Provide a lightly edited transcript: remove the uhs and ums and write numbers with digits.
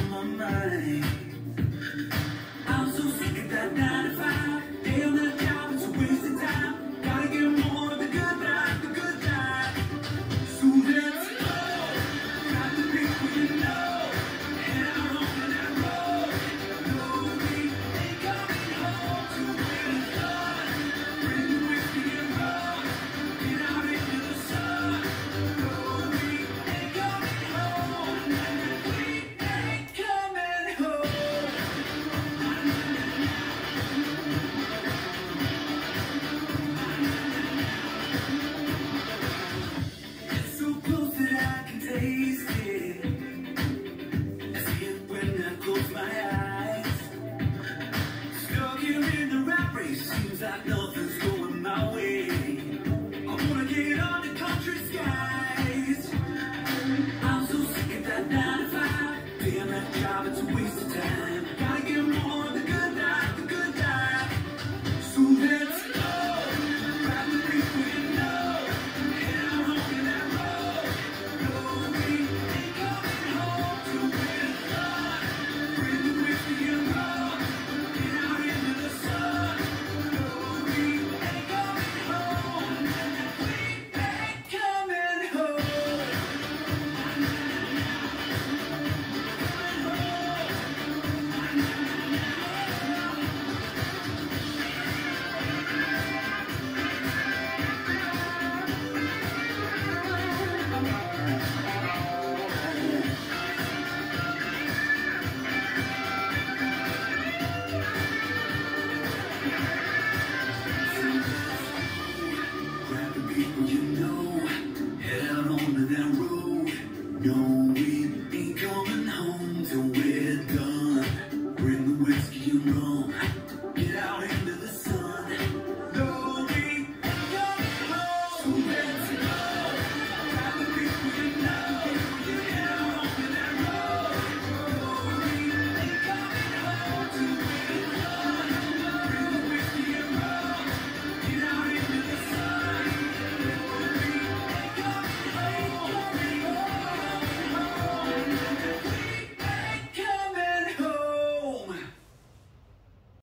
on my mind. I'm so sick of that 9 to 5. Day on that job, it's a waste of time. Gotta get more of the good life, the good life. So let's go. Got the people you know. Head out on that road. No, we ain't coming home to where it's done. Bring the whiskey and rum. Get out into the sun. No, we ain't coming home. We ain't coming home. It's so close that I can taste it. I see it when I close my eyes. Stuck here in the rat race, seems like nothing's going my way. I wanna get on the country skies. I'm so sick of that 9 to 5. Damn, that job, it's a waste of time. Gotta get more of the good life, the good life. So let's go. Grab the people you know. Head out on that road. No, we ain't coming home to where it's done. Bring the whiskey and rum. Get out into the sun. No, we ain't coming home. We ain't coming home. Grab the people you know, head out onto that road. No, we ain't coming home till we're